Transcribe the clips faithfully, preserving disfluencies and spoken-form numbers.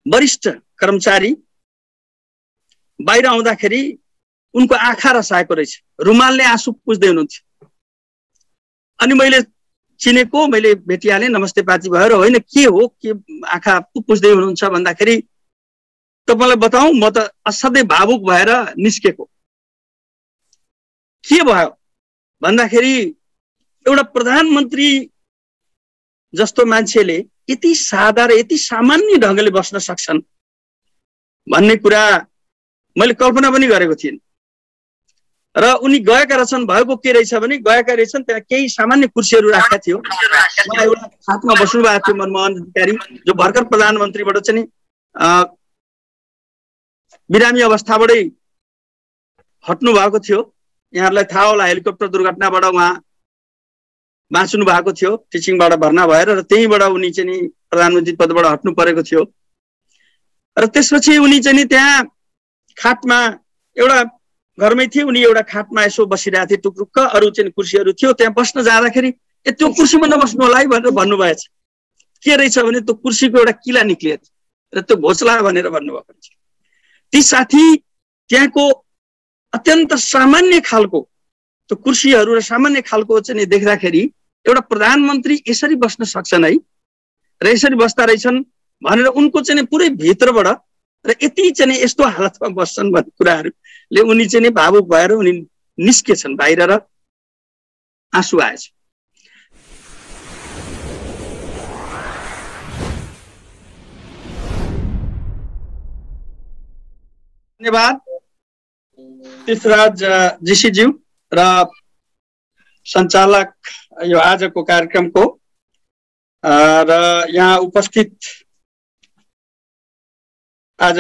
वरिष्ठ कर्मचारी बाहिर आउँदाखेरि उनको आँखा रसाएको रहेछ, रुमालले आँसु पुछ्दै हुनुहुन्थ्यो। अनि मैले चिनेको, मैले भेटिहालेँ, नमस्ते पाती भएर, होइन के हो, के आँखा पुछ्दै हुनुहुन्छ भन्दाखेरि तपाईलाई बताऊं, म त असाध्यै भावुक भएर निस्केको। के भयो भन्दाखेरि एउटा प्रधानमन्त्री जस्तो मान्छेले यति सादा र यति सामान्य ढंगले बस्न सक्छन् भन्ने कुरा मैले कल्पना पनि गरेको थिएन। र उनी गएका रहेछन्, भएको के रहेछ भने गएका रहेछन् त्यहाँ केही सामान्य कुर्सीहरू राखेका थियो। मलाई एउटा खाटमा बस्नु भएको थियो मनमोहन अधिकारी, जो भर्खर प्रधानमन्त्रीबाट चाहिँ बिरामी अवस्थाबाटै हट्नु भएको थियो। यहाँहरूलाई थाहा होला, हेलिकप्टर दुर्घटनाबाट उहाँ बाँच्नु भएको थियो, टिचिङबाट भर्ना भएर, र त्यहीँबाट उनी चाहिँ प्रधानमन्त्री पदबाट हट्नु परेको थियो। र त्यसपछि उनी चाहिँ त्यहाँ खाटमा, एउटा घरमै थिए उनी, एउटा खाटमा यसो बसिरहेको थिए टुक्रुक्क, अरू चाहिँ कुर्सीहरू थियो। त्यहाँ बस्न जाँदाखेरि ए त्यो कुर्सीमा नबस्नु होला है भनेर भन्नुभएछ। के रहेछ भने त्यो कुर्सीको एउटा किला निक्लियो र त्यो घोचला भनेर भन्नुभएको छ। ती साथी त्यहाँको अत्यन्त सामान्य खालको त्यो कुर्सीहरू र सामान्य खालको चाहिँ देख्दाखेरि एउटा प्रधानमन्त्री यसरी बस्न सक्छन् है र यसरी बस्दा रहेछन् भनेर उनको चाहिँ पुरै भित्रबाट र यति चाहिँ यस्तो हालतमा बस्छन् भन्ने कुराहरूले उनी चाहिँ भावुक भएर उनी निस्केछन् बाहिर र आँसु आएछ। धन्यवाद तीर्थराज जीसीज्यू र सञ्चालक यो आजको कार्यक्रमको र यहाँ उपस्थित आज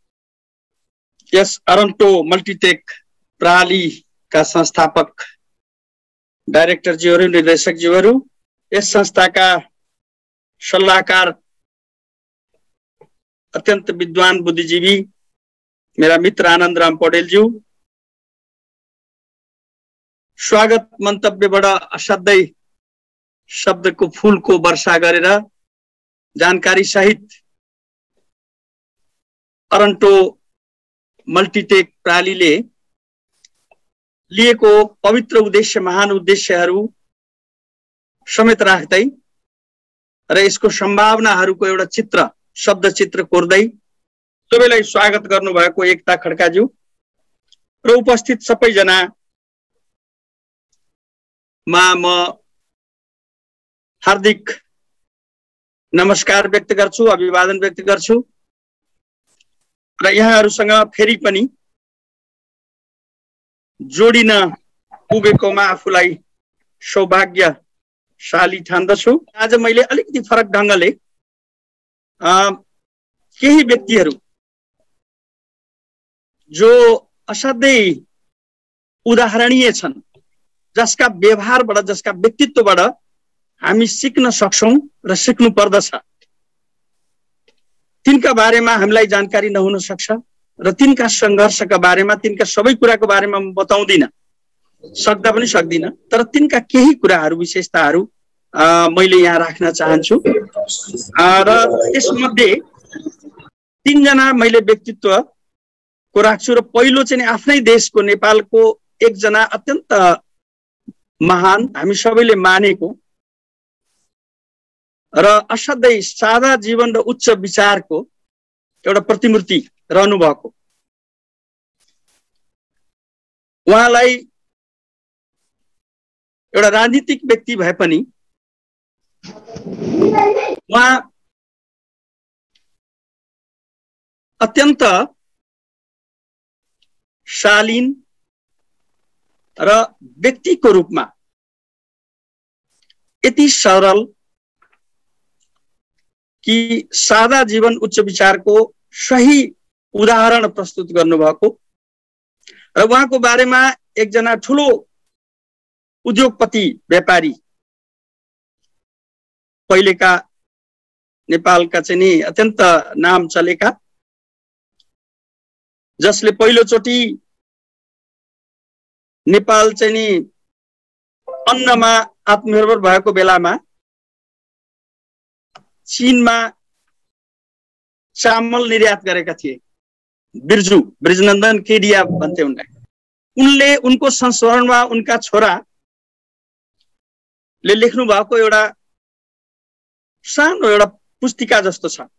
यस अरन्टो मल्टीटेक प्रणालीका संस्थापक डाइरेक्टरज्यूहरू, निर्देशकज्यूहरू, यस संस्थाका सल्लाहकार, अत्यन्त विद्वान बुद्धिजीवी मेरा मित्र आनन्द राम पौडेलज्यू, स्वागत मन्तव्यबाट असाध्यै शब्दको फूलको वर्षा गरेर जानकारी सहित अरन्टो मल्टीटेक प्रणालीले लिएको पवित्र उद्देश्य, महान उद्देश्यहरू समेत राख्दै र यसको सम्भावनाहरूको एउटा चित्र, शब्द चित्र कोर्दै सबैलाई स्वागत गर्नुभएको एकता खड्काज्यू र उपस्थित सबैजना मा म हार्दिक नमस्कार व्यक्त गर्छु, अभिवादन व्यक्त गर्छु र यहाँहरूसँग फेरि पनि जोडिन पुगेकोमा आफूलाई सौभाग्यशाली ठान्दछु। आज मैले अलिकति फरक ढंगले केही व्यक्तिहरू जो असाध्यै उदाहरणीय छन्, जसका व्यवहारबाट, जसका व्यक्तित्वबाट हामी सिक्न सक्छौं र सिक्नु पर्दछ, तिनका बारेमा हामीलाई जानकारी नहुन सक्छ र तिनका संघर्षका बारेमा, तिनका सबै कुराको बारेमा म बताउँदिन, सक्दा पनि सक्दिन, तर तिनका केही कुराहरू, विशेषताहरू मैले यहाँ राख्न चाहन्छु। र त्यसमध्ये तीनजना मैले व्यक्तित्व को राख्छु र पहिलो चाहिँ आफ्नै देशको नेपालको एकजना अत्यन्त महान, हामी सबैले मानेको र असाध्यै सादा जीवन र उच्च विचारको एउटा प्रतिमूर्ति रहनु भएको, उहाँलाई एउटा राजनीतिक व्यक्ति भए पनि उहाँ अत्यन्त शालीन र व्यक्तिको रूपमा यति सरल कि सादा जीवन उच्च विचारको सही उदाहरण प्रस्तुत गर्नुभएको र उहाँको बारेमा एकजना ठुलो उद्योगपति, व्यापारी, पहिलेका नेपालका चाहिँ नि अत्यन्त नाम चलेका, जसले पहिलोचोटि नेपाल चाहिँ नि अन्नमा आत्मनिर्भर भएको बेलामा चीनमा चामल निर्यात गरेका थिए। बिर्जु ब्रिजनन्दन केडिया भन्थे उनलाई। उनले उनको संस्मरणमा उनका छोराले लेख्नु भएको एउटा सानो एउटा पुस्तिका जस्तो छ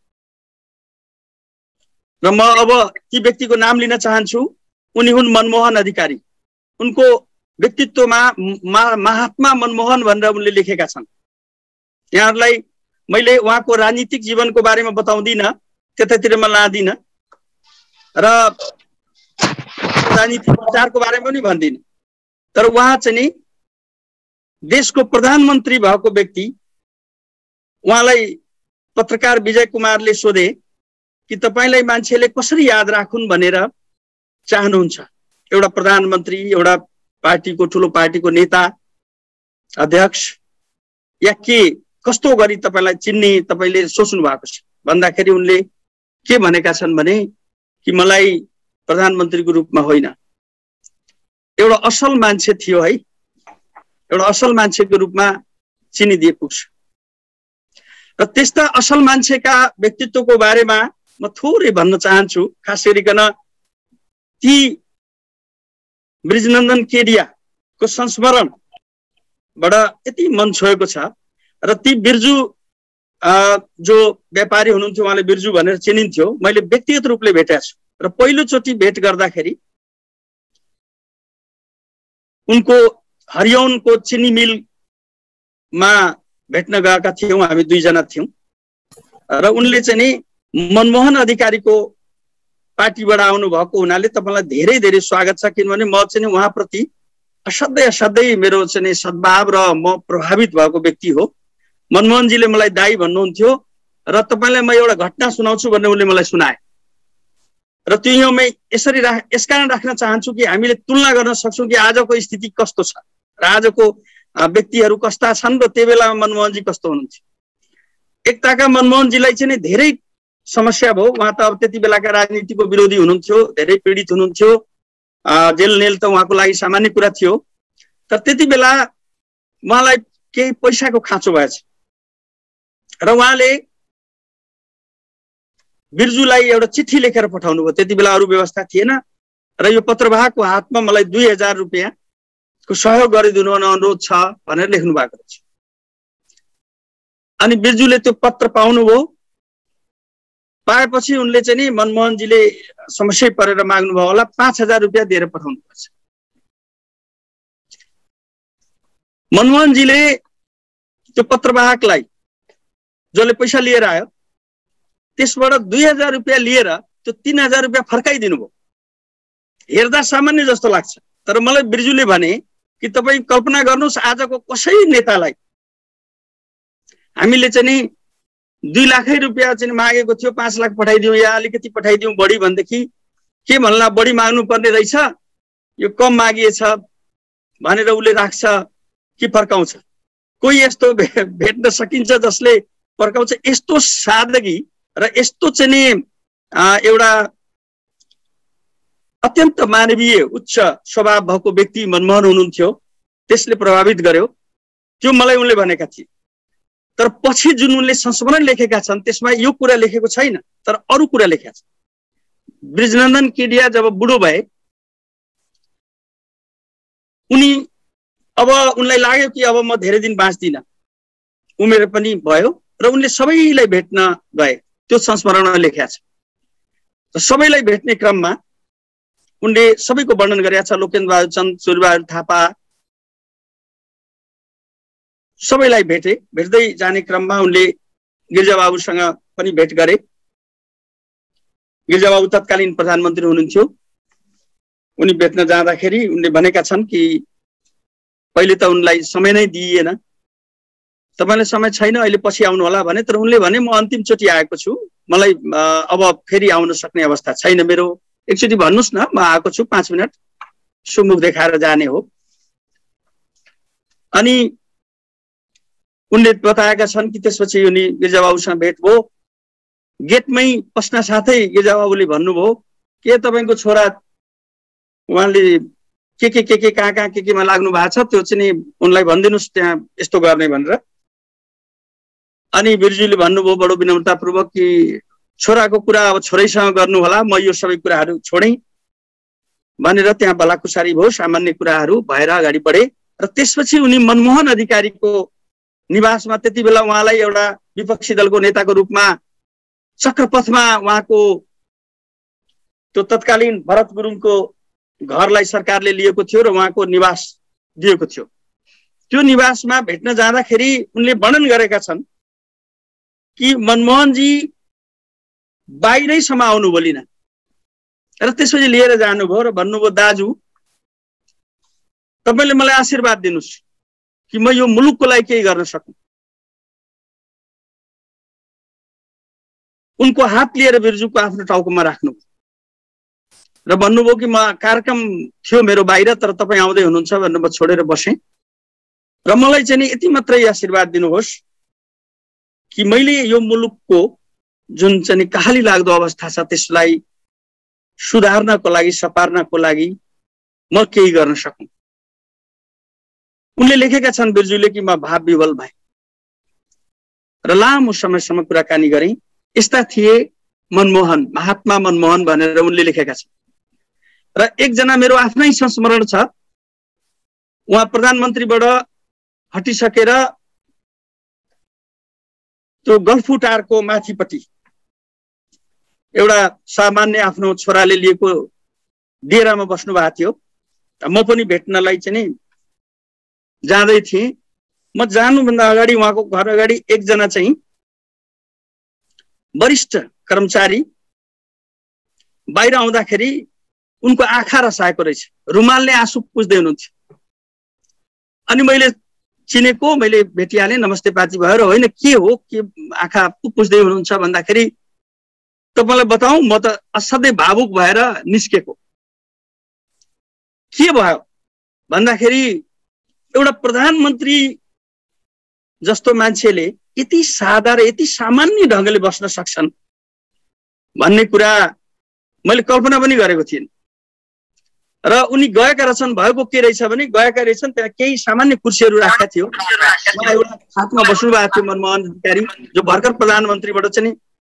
र म अब ती व्यक्तिको नाम लिन चाहन्छु। उनी हुन् मनमोहन अधिकारी। उनको व्यक्तित्वमा महात्मा मनमोहन भनेर उनले लेखेका छन्। यहाँहरूलाई मैले उहाँको राजनीतिक जीवनको बारेमा बताउँदिन, त्यतातिर म लादिन र राजनीतिक विचारको बारेमा पनि भन्दिन। तर उहाँ चाहिँ नि देशको प्रधानमन्त्री भएको व्यक्ति। उहाँलाई पत्रकार विजय कुमारले सोधे कि तपाईलाई मान्छेले कसरी याद राखुन् भनेर चाहनुहुन्छ? एउटा प्रधानमन्त्री, एउटा पार्टीको ठुलो पार्टीको नेता, अध्यक्ष, या के कस्तो गरी तपाईलाई चिन्ने तपाईले सोच्नु भएको छ भन्दाखेरि उनले के भनेका छन् भने कि मलाई प्रधानमन्त्रीको रूपमा होइन, एउटा असल मान्छे थियो है, एउटा असल मान्छेको रूपमा चिनिदिए पुग्छ। र त्यस्ता असल मान्छेका व्यक्तित्वको बारेमा म थोरै भन्न चाहन्छु। खास गरिकन ती ब्रिजनन्दन केडियाको संस्मरणबाट यति मन छोएको छ। र ती बिर्जु जो व्यापारी हुनुहुन्थ्यो, उहाँले बिर्जु भनेर चिनिन्थ्यो। मैले व्यक्तिगत रूपले भेटेको छु र पहिलोचोटि भेट गर्दाखेरि उनको हरियौनको चिनी मिलमा भेट्न गएका थियौँ। हामी दुईजना थियौँ र उनले चाहिँ नि मनमोहन अधिकारीको पार्टीबाट आउनु भएको हुनाले तपाईँलाई धेरै धेरै स्वागत छ, किनभने म चाहिँ नि उहाँप्रति असाध्यै असाध्यै मेरो चाहिँ सद्भाव र म प्रभावित भएको व्यक्ति हो। मनमोहनजीले मलाई दाई भन्नुहुन्थ्यो र तपाईँलाई म एउटा घटना सुनाउँछु भन्ने उनले मलाई सुनाए। र त्यो यहाँ म यसरी राख यसकारण राख्न चाहन्छु कि हामीले तुलना गर्न सक्छौँ कि आजको स्थिति कस्तो छ र आजको व्यक्तिहरू कस्ता छन् र त्यो बेलामा मनमोहनजी कस्तो हुनुहुन्थ्यो। एकताका मनमोहनजीलाई चाहिँ धेरै समस्या भयो। उहाँ त अब त्यति बेलाका राजनीतिको विरोधी हुनुहुन्थ्यो, धेरै पीडित हुनुहुन्थ्यो, जेल नेल त उहाँको लागि सामान्य कुरा थियो। तर त्यति बेला उहाँलाई केही पैसाको खाँचो भएछ र उहाँले बिर्जुलाई एउटा चिठी लेखेर पठाउनु भयो। त्यति बेला अरू व्यवस्था थिएन र यो पत्रवाहकको हातमा मलाई दुई हजार रुपियाँको सहयोग गरिदिनु अनुरोध छ भनेर लेख्नु भएको रहेछ। अनि बिर्जुले त्यो पत्र पाउनुभयो। पाएपछि उनले चाहिँ नि मनमोहनजीले समस्या परेर माग्नुभयो होला, पाँच हजार रुपियाँ दिएर पठाउनु पर्छ। मनमोहनजीले त्यो पत्रवाहकलाई जसले पैसा लिएर आयो त्यसबाट दुई हजार रुपियाँ लिएर त्यो तीन हजार रुपियाँ फर्काइदिनु भयो। हेर्दा सामान्य जस्तो लाग्छ, तर मलाई बिर्जुले भने कि तपाईँ कल्पना गर्नुहोस् आजको कसै नेतालाई हामीले चाहिँ नि दुई लाखै रुपियाँ चाहिँ मागेको थियो, पाँच लाख पठाइदिउँ या अलिकति पठाइदिउँ बढी भनेदेखि के भन्ला, बढी माग्नु पर्ने रहेछ, यो कम मागिएछ भनेर उसले राख्छ कि फर्काउँछ। कोही यस्तो भेट्न सकिन्छ जसले फर्काउँछ। यस्तो सादगी र यस्तो चाहिँ नि एउटा अत्यन्त मानवीय उच्च स्वभाव भएको व्यक्ति मनमोहन हुनुहुन्थ्यो। त्यसले प्रभावित गर्यो, त्यो मलाई उनले भनेका थिए। तर पछि जुन उनले संस्मरण लेखेका छन् त्यसमा यो कुरा लेखेको छैन, तर अरू कुरा लेखेका छन्। ब्रिजनन्दन केडिया जब बुढो भए उनी अब उनलाई लाग्यो कि अब म धेरै दिन बाँच्दिनँ, उमेर पनि भयो र उनले सबैलाई भेट्न गए। त्यो संस्मरणमा लेखेका छ। सबैलाई भेट्ने क्रममा उनले सबैको वर्णन गरेका छ। लोकेन्द्र बहादुर चन्द, सूर्यबहादुर थापा, सबैलाई भेटे। भेट्दै जाने क्रममा उनले गिरिजाबाबुसँग पनि भेट गरे। गिरिजाबाबु तत्कालीन प्रधानमन्त्री हुनुहुन्थ्यो। उनी भेट्न जाँदाखेरि उनले भनेका छन् कि पहिले त उनलाई समय नै दिइएन, तपाईँलाई समय छैन, अहिले पछि आउनु होला भने। तर उनले भने म अन्तिमचोटि आएको छु, मलाई अब फेरि आउन सक्ने अवस्था छैन मेरो, एकचोटि भन्नुहोस् न, म आएको छु, पाँच मिनट सुमुख देखाएर जाने हो। अनि उनले बताएका छन् कि त्यसपछि उनी गिरिजाबाबुसँग भेट भयो। गेटमै पस्न साथै गिरिजाबाबुले भन्नुभयो के तपाईँको छोरा उहाँले के के के के कहाँ कहाँ के केमा लाग्नु भएको छ, त्यो चाहिँ नि उनलाई भनिदिनुहोस् त्यहाँ यस्तो गर्ने भनेर। अनि बिर्जुले भन्नुभयो बडो विनम्रतापूर्वक कि छोराको कुरा अब छोरैसँग गर्नु होला, म यो सबै कुराहरू छोडेँ भनेर त्यहाँ भलाकुसारी भयो, सामान्य कुराहरू भएर अगाडि बढे। र त्यसपछि उनी मनमोहन अधिकारीको निवासमा, त्यति बेला उहाँलाई एउटा विपक्षी दलको नेताको रूपमा चक्रपथमा उहाँको त्यो तत्कालीन भरत गुरुङको घरलाई सरकारले लिएको थियो र उहाँको निवास दिएको थियो। त्यो निवासमा भेट्न जाँदाखेरि उनले वर्णन गरेका छन् कि मनमोहनजी बाहिरैसम्म आउनु बोलिन र त्यसपछि लिएर जानुभयो र भन्नुभयो, दाजु तपाईले मलाई आशीर्वाद दिनुस् कि म यो मुलुकको लागि केही गर्न सकूँ। उनको हात लिएर बिर्जुको आफ्नो टाउकोमा राख्नु र भन्नुभयो कि म कार्यक्रम थियो मेरो बाहिर, तर तपाईँ आउँदै हुनुहुन्छ भनेर म छोडेर बसेँ र मलाई चाहिँ नि यति मात्रै आशीर्वाद दिनुहोस् कि मैले यो मुलुकको जुन चाहिँ कहाली लाग्दो अवस्था छ त्यसलाई सुधार्नको लागि, सपार्नको लागि म केही गर्न सकूँ। उनले लेखेका छन् बिर्जुले कि म भाव विवल भएँ र लामो समयसम्म कुराकानी गरेँ। यस्ता थिए मनमोहन, महात्मा मनमोहन भनेर उनले लेखेका छन्। र एकजना मेरो आफ्नै संस्मरण छ, उहाँ प्रधानमन्त्रीबाट हटिसकेर त्यो गल्फु टारको माथिपट्टि एउटा सामान्य आफ्नो छोराले लिएको डेरामा बस्नु भएको थियो। म पनि भेट्नलाई चाहिँ नि जाँदै थिएँ। म जानुभन्दा अगाडि उहाँको घर अगाडि एकजना चाहिँ वरिष्ठ कर्मचारी बाहिर आउँदाखेरि उनको आँखा रसाएको रहेछ, रुमालले आँसु पुछ्दै हुनुहुन्थ्यो। अनि मैले चिनेको, मैले भेटिहालेँ, नमस्ते पाती भएर, होइन के हो, के आँखा पुछ्दै हुनुहुन्छ भन्दाखेरि तपाईँलाई बताऊँ म त असाध्यै भावुक भएर निस्केको। के भयो भन्दाखेरि एउटा प्रधानमन्त्री जस्तो मान्छेले यति सादा र यति सामान्य ढङ्गले बस्न सक्छन् भन्ने कुरा मैले कल्पना पनि गरेको थिएन। र उनी गएका रहेछन्, भएको के रहेछ भने गएका रहेछन् त्यहाँ केही सामान्य कुर्सीहरू राखेका थियो। मलाई एउटा साथमा बस्नु भएको थियो मनमोहन अधिकारी, जो भर्खर प्रधानमन्त्रीबाट चाहिँ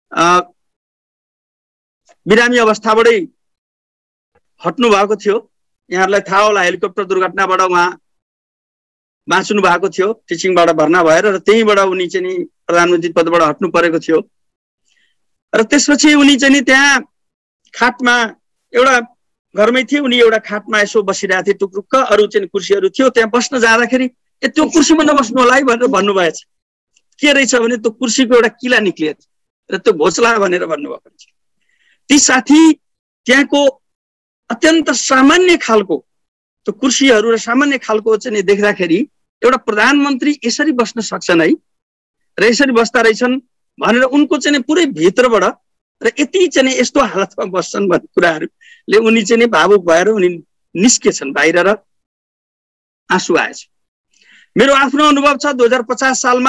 बिरामी अवस्थाबाटै हट्नु भएको थियो। यहाँहरूलाई थाहा होला, हेलिकप्टर दुर्घटनाबाट उहाँ बाँच्नु भएको थियो, टिचिङबाट भर्ना भएर, र त्यहीँबाट उनी चाहिँ प्रधानमन्त्री पदबाट हट्नु परेको थियो। र त्यसपछि उनी चाहिँ त्यहाँ खाटमा, एउटा घरमै थिए उनी, एउटा खाटमा यसो बसिरहेको थिए टुक्रुक्क, अरू चाहिँ कुर्सीहरू थियो। त्यहाँ बस्न जाँदाखेरि ए त्यो कुर्सीमा नबस्नु होला है भनेर भन्नुभएछ। के रहेछ भने त्यो कुर्सीको एउटा किला निक्लिएको थियो र त्यो घोचला भनेर भन्नुभएको छ। ती साथी त्यहाँको अत्यन्त सामान्य खालको त्यो कुर्सीहरू र सामान्य खालको चाहिँ देख्दाखेरि एउटा प्रधानमन्त्री यसरी बस्न सक्छन् है र यसरी बस्दा रहेछन् भनेर उनको चाहिँ पुरै भित्रबाट र यति चाहिँ यस्तो हालतमा बस्छन् भन्ने कुराहरूले उनी चाहिँ भावुक भएर उनी निस्केछन् बाहिर र आँसु आएछ। मेरो आफ्नो अनुभव छ, दुई हजार पचास सालमा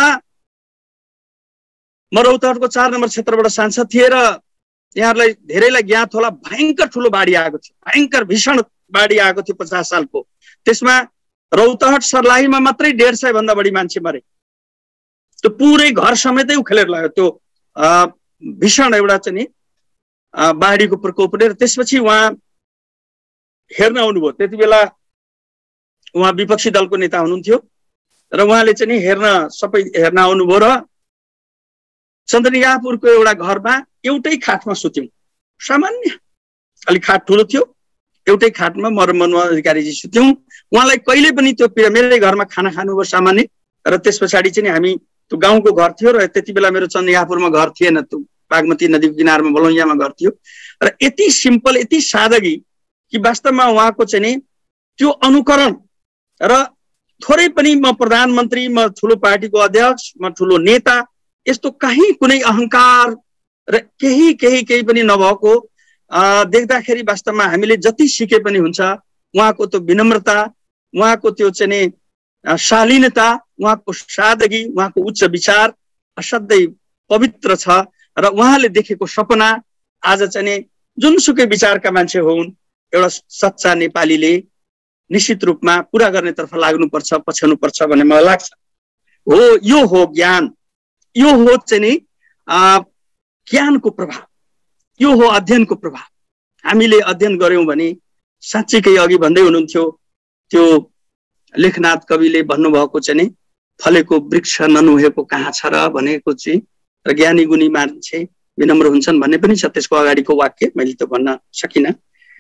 म रौतहटको चार नम्बर क्षेत्रबाट सांसद थिएँ र यहाँहरूलाई धेरैलाई ज्ञात होला, भयङ्कर ठुलो बाढी आएको थियो, भयङ्कर भीषण बाढी आएको थियो पचास सालको। त्यसमा रौतहट सर्लाहीमा मात्रै डेढ सय भन्दा बढी मान्छे मरे। त्यो पुरै घर समेतै उखेलेर लाग्यो त्यो भीषण एउटा चाहिँ बाढीको प्रकोपले। र त्यसपछि उहाँ हेर्न आउनुभयो। त्यति बेला उहाँ विपक्षी दलको नेता हुनुहुन्थ्यो र उहाँले चाहिँ हेर्न सबै हेर्न आउनुभयो र चन्द्रनिगाहपुरको एउटा घरमा एउटै खाटमा सुत्यौँ। सामान्य अलिक खाट ठुलो थियो, एउटै खाटमा म र मनमोहन अधिकारीजी सुत्यौँ। उहाँलाई कहिले पनि त्यो पीडा, मेरै घरमा खाना खानुभयो सामान्य। र त्यस पछाडि चाहिँ हामी, त्यो गाउँको घर थियो र त्यति बेला मेरो चन्द्रनिगाहपुरमा घर थिएन, त्यो बागमती नदीको किनारमा बलौयामा घर थियो। र यति सिम्पल, यति सादगी कि वास्तवमा उहाँको चाहिँ त्यो अनुकरण र थोरै पनि म प्रधानमन्त्री, म ठुलो पार्टीको अध्यक्ष, म ठुलो नेता, यस्तो कहीँ कुनै अहङ्कार र केही केही केही पनि नभएको देख्दाखेरि वास्तवमा हामीले जति सिके पनि हुन्छ। उहाँको त्यो विनम्रता, उहाँको त्यो चाहिँ शालीनता, उहाँको सादगी, उहाँको उच्च विचार असाध्यै पवित्र छ। र उहाँले देखेको सपना आज चाहिँ जुनसुकै विचारका मान्छे हुन्, एउटा सच्चा नेपालीले निश्चित रूपमा पुरा गर्नेतर्फ लाग्नुपर्छ, पछ्याउनुपर्छ भन्ने मलाई लाग्छ। हो, यो हो ज्ञान, यो हो चाहिँ ज्ञानको प्रभाव, यो हो अध्ययनको प्रभाव। हामीले अध्ययन गर्यौं भने साँच्चैकै अघि भन्दै हुनुहुन्थ्यो त्यो लेखनाथ कविले भन्नुभएको चाहिँ नि फलेको वृक्ष ननुहेको कहाँ छ र भनेको चाहिँ, र ज्ञानी गुणी मान्छे विनम्र हुन्छन् भन्ने पनि छ त्यसको अगाडिको वाक्य, मैले त भन्न सकिनँ।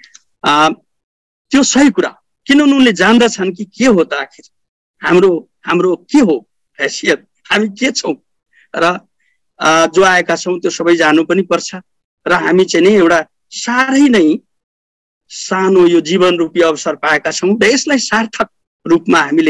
त्यो सही कुरा, किनभने उनले जान्दछन् कि के हो त आखिर हाम्रो हाम्रो के हो हैसियत, हामी के छौँ र जो आएका छौँ त्यो सबै जानु पनि पर्छ। र हामी चाहिँ नि एउटा साह्रै नै सानो यो जीवन रूपी अवसर पाएका छौँ र यसलाई सार्थक रूपमा हामीले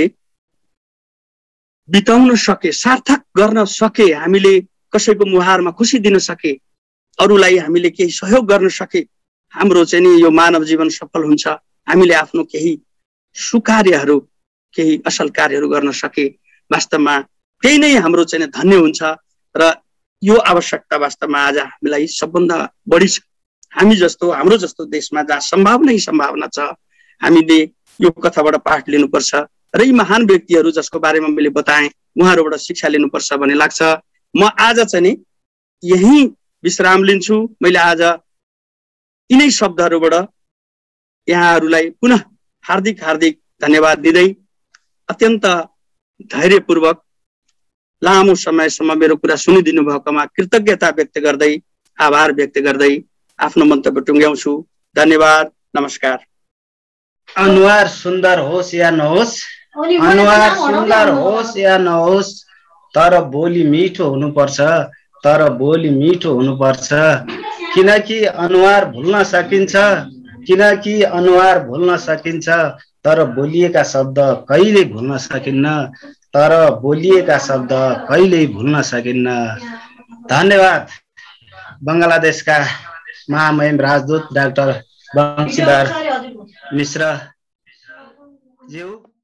बिताउन सके, सार्थक गर्न सके, हामीले कसैको मुहारमा खुसी दिन सके, अरूलाई हामीले केही सहयोग गर्न सके, हाम्रो चाहिँ नि यो मानव जीवन सफल हुन्छ। हामीले आफ्नो केही सुकार्यहरू, केही असल कार्यहरू गर्न सके, वास्तवमा त्यही नै हाम्रो चाहिँ धन्य हुन्छ। र यो आवश्यकता वास्तवमा आज हामीलाई सबभन्दा बढी छ। हामी जस्तो हाम्रो जस्तो देशमा जहाँ सम्भावनै सम्भावना छ, हामीले यो कथाबाट पाठ लिनुपर्छ र यी महान व्यक्तिहरू जसको बारेमा मैले बताएँ उहाँहरूबाट शिक्षा लिनुपर्छ भन्ने लाग्छ। म आज चाहिँ नि यही विश्राम लिन्छु। मैले आज यिनै शब्दहरूबाट यहाँहरूलाई पुनः हार्दिक हार्दिक धन्यवाद दिँदै, अत्यन्त धैर्यपूर्वक लामो समयसम्म मेरो कुरा सुनिदिनु भएकोमा कृतज्ञता व्यक्त गर्दै, आभार व्यक्त गर्दै आफ्नो मन्तव्य टुङ्ग्याउँछु। धन्यवाद, नमस्कार। अनुहार सुन्दर होस् या नहोस्, अनुहार सुन्दर होस् या नहोस्, तर बोली मिठो हुनुपर्छ, तर बोली मिठो हुनुपर्छ। किनकि अनुहार भुल्न सकिन्छ, किनकि अनुहार भुल्न सकिन्छ, तर बोलिएका शब्द कहिल्यै भुल्न सकिन्न, तर बोलिएका शब्द कहिल्यै भुल्न सकिन्न। धन्यवाद। बङ्गलादेशका महामहिम राजदूत डाक्टर बंशीधर मिश्र ज्यू।